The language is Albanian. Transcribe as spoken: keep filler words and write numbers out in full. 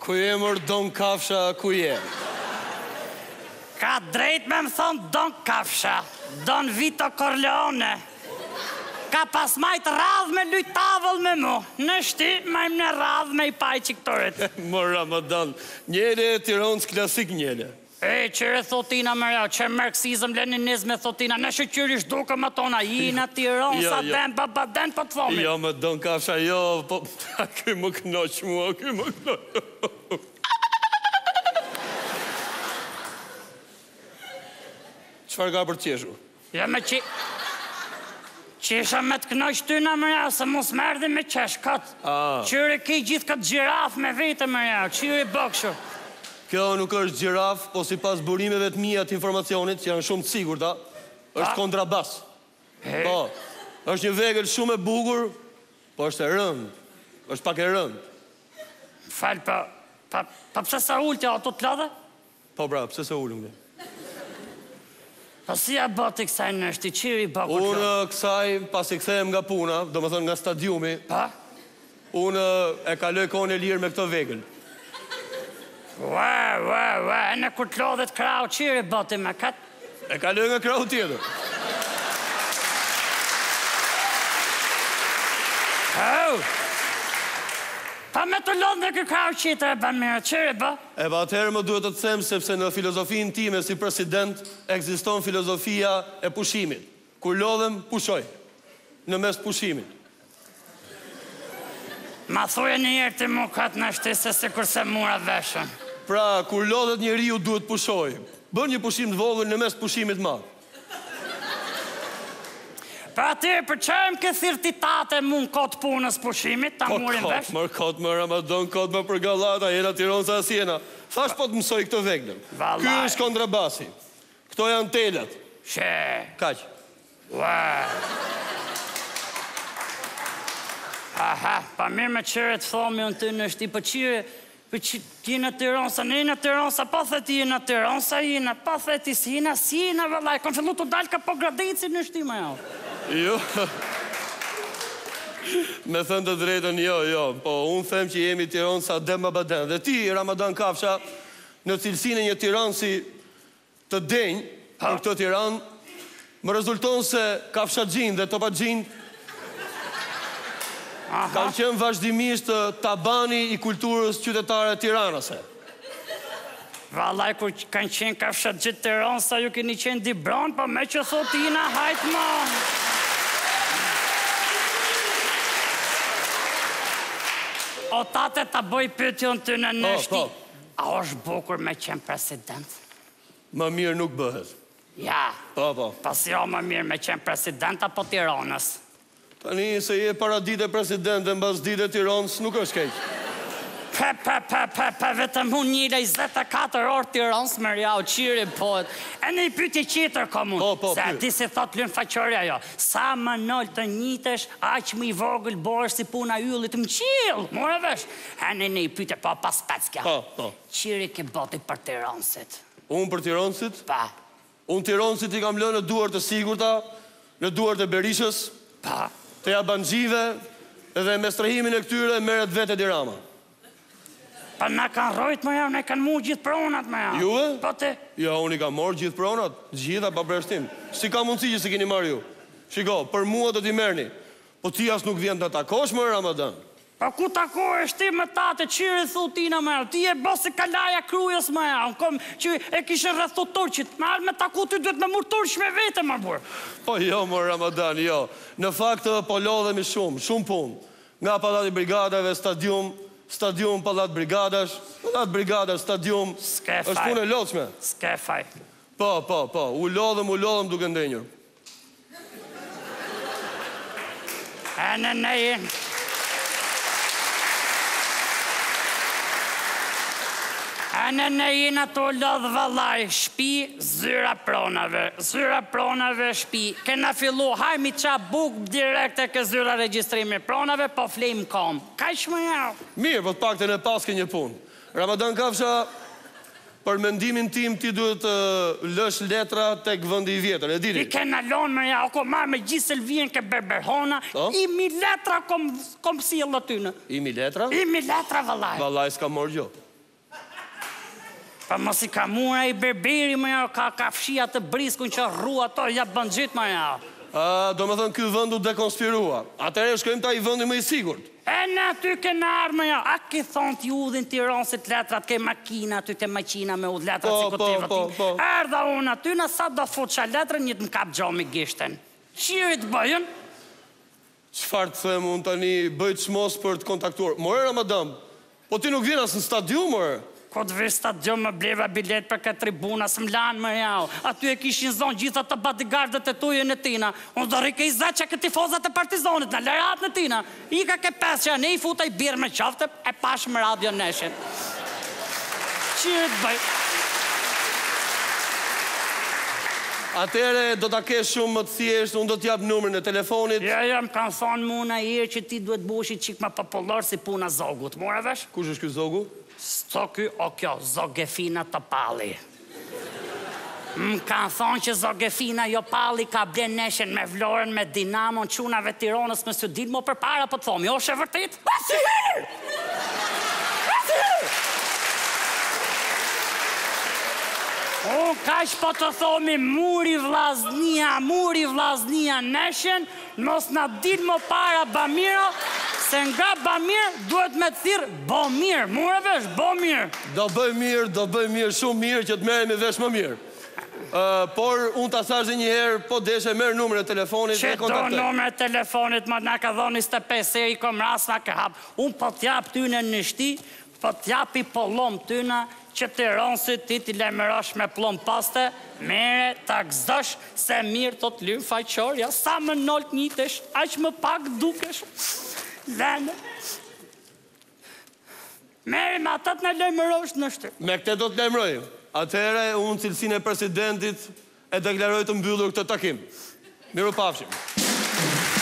Ku je mër Don Kafsha, ku je? Ka drejt me më thonë Don Kafsha, Don Vito Corleone. Ka pas majt radh me lyt tavëll me mu. Në shti, majmë në radh me i paj qiktorit. Më Ramadan, njëre e Tiranës klasik njëre. E, qëre thotina mërja, që marksizm, leninizme thotina, në shëqyrish dukëm atona, jina Tiranë, sa den, babaden, po të thomi. Jo, më Don Kafsha, jo, po, ky më knoq mua, ky më knoq. Qëfar ka për qeshu? Ja me që... Qesha me të knoq ty në mërja, se mos merdi me qesh, katë. Qyre ki gjithë këtë gjiraf me vete mërja, qyre bëkshur. Kjo nuk është gjiraf, po si pas burimeve të mija të informacionit, që janë shumë të sigurta, është kontrabas. Po, është një vegël shumë e bukur, po është e rënd, është pak e rënd. Falë, pa, pa, pa pëse sa ullë tja ato të ladhe? Po bra, pëse sa ullë më? Pa si ja bëti kësaj në është i qiri bëku të Unë kësaj, pas i këthejem nga puna, do më thënë nga stadiumi, unë e kaloj kone lirë me këto vegël. Ua, ua, ua, e në kur të lodhet krau, qiri bëti me katë? E kaloj nga krau tjetër. Oh! Pa me të lodhë në kërë krau qitër e ba mirë, qiri bë? E ba atëherë më duhet të të them, sepse në filozofin time si president, ekziston filozofia e pushimit. Kur lodhem, pushoj. Në mes pushimit. Ma thuje një jerë të mu katë në shtise se kurse mura veshën. Pra, kur lodhet njeriu duhet pushoj. Bën një pushim të vogël në mes pushimit madh. Pra atyre përqajmë këtë thirtitate mu në kotë punës pushimit, ta murin vesh? Po, kotë, mërë kotë, më Ramadan, kotë, më për Gallata, jena Tiranë sa asjena. Thash po të mësoj këtë veglën. Ky është kontrabasi. Këto janë telat. She. Kaq. Ua. Aha, pa mirë me qire të thomi unë të në shti, për qire, për që ti në Tiranë, sa në i në Tiranë, sa pa the ti në Tiranë, sa i në, pa the ti si në, si në, vëllaj, kon fillu të dalë ka po gradici në shti, ma jo. Jo, me thënë të drejtën, jo, jo, po unë them që jemi Tiranë sa Demba Baden. Dhe ti, Ramadan Kafsha, në cilësinë një Tiranë si të denjë, për këtë Tiranë, më rezulton se Kafsha Gjin dhe Topa Gjin kanë qenë vazhdimisht tabani i kulturës qytetare Tiranase. Valaj, kur kanë qenë Kafsha gjithë Tiranë, sa ju keni qenë Dibron, pa me që thot ina, hajtë ma. O tate ta bëj pyetjon të në nështi, a është bukur me qenë president? Më mirë nuk bëhet. Ja, po, po. Pas jo më mirë me qenë president apo Tiranës? Tani se je para dite president dhe mbas dite Tiranës nuk është keq. Pe, pe, pe, pe, pe, vetëm unë një njëzet e katër orë Tiranës më rja u qiri poet. E në i pyti qitër komun. Po, po, se ti si thot lënë faqërja jo. Sa më nëllë të njitesh, aq më i vogël borë si puna yllit më qilë. More vesh. E në në i pyti po pas peckja. Po, po. Qiri ke boti për Tiranësit. Unë për Tiranësit? Pa. Unë Tiranësit i kam lënë në duar të sigurta, në duar të Berishës, pa. Të Jabanxhive, edhe me strahimin e këtyre merret vete Dirama. Pa na kanë rojt më javë, ne kanë mu gjithë pronat më javë. Juve? Po te? Jo, unë i kam morë gjithë pronat, gjitha pa breshtim. Si ka mundësi që se keni marrë ju? Shiko, për mua do t'i merrni. Po ti as nuk vjen të takosh më Ramadan. Pa ku takohesh ti më tate, qire thutina më javë, ti e bësi kalaja krujës më javë, kom që e kishe rrethu turqit, me alë me taku ty duhet me mur turq me vete më burë. Po jo, më Ramadan, jo. Në fakt po lodhemi shumë, shumë punë. Nga pallati brigadave, stadium, stadium, pallat brigadash, pallat brigadash, stadium, është punë e lodhshme. S'ke faj. Po, po, po, u lodhëm, u lodhëm duke ndenjur. E në nejin. E në nejin ato lodhë vëllaj, shpi, zyra pronave, zyra pronave, shpi. Kena fillu, hajmi qa buk direkte ke zyra registrimi pronave, po flejmë kom. Ka ishë më javë? Mirë, po të pak të në paske një punë. Ramadan Kafsha, për mendimin tim ti duhet të lësh letra tek vendi i vjetër, e dini? I kena lonë më javë, ko marrë me gjithë Selvien ke Berberhona, i mi letra kom, kom si e lëtynë. I mi letra? I mi letra vëllaj. Vëllaj s'ka morë gjo. Pa mos i ka mura i berberi më ja, ka kafshia të briskun që rrua ato, ja bën gjithë më ja. A, do me thënë ky vend u dekonspirua. Atëherë shkojmë ta i vendi më i sigurt. E në aty ke në armë ja, a ke thonë t'ju udhin Tiranë si t'letrat, ke makina aty te maqina me udh letrat Po, si kuteva po, ti. po, po. Erdha unë aty, në sa do fut qa letrën, një të m'kap gjo me gishten. Qiri të bëjën? Çfarë të them unë tani, bëj çmos për të kontaktuar. More Ramadan, po ti nuk vjen as në stadium, more. Ko të vërë stadion më bleva bilet për këtë tribuna, së më lanë më jau. Aty e kishin zonë gjitha të bodyguardët e tuje në tina. Unë do rike i zatë që këti fozat e partizonit në lërat në tina. I ka ke pesë që ne i futa i birë me qafte, e pashë më radio neshin. Qire të bëj? Atere do t'a kesh shumë më të thjeshtë, unë do t'jap numrin e telefonit. Ja, ja, më kanë thonë muna i erë që ti duhet bushi qik ma popullor si puna zogut. Mora vesh? Kush është ky zogu? Sto ky, o kjo, Zogefina Topalli. Më kanë thonë që Zogefina Jopalli ka blen neshen me Vlorën, me Dinamon, qunave Tironës, me së dilë mo për para, po të thomi, o shë vërtit? A si herë! A si herë! O, kash po të thomi, muri vlaznia, muri vlaznia neshen, mos na dilë mo para Bamiro, se nga Bamir duhet me të thirë Bomir, mure vesh, Bomir. Do bëj mirë, do bëj mirë, shumë mirë që të merrem me vesh më mirë. Uh, por unë ta thash një herë, po deshe merr numrin e telefonit Që e kontaktoj. do numër e telefonit, më nga ka dhonë njëzet e pesë seri, kom ras nga ka hapë. Unë po t'jap tyne në shti, po t'jap i pollom tyne, që të ronsit ti t'i lemërosh me plom paste, mere ta gëzosh, se mirë të të lyrë faqorja, sa më nolt njitesh, aq më pak dukesh. Lene. Mere me atat në lemërosh në shtë. Me këte do të lemroj. Atëhere, unë cilësinë e presidentit e deklaroj të mbyllur këtë takim. Miru pafshim.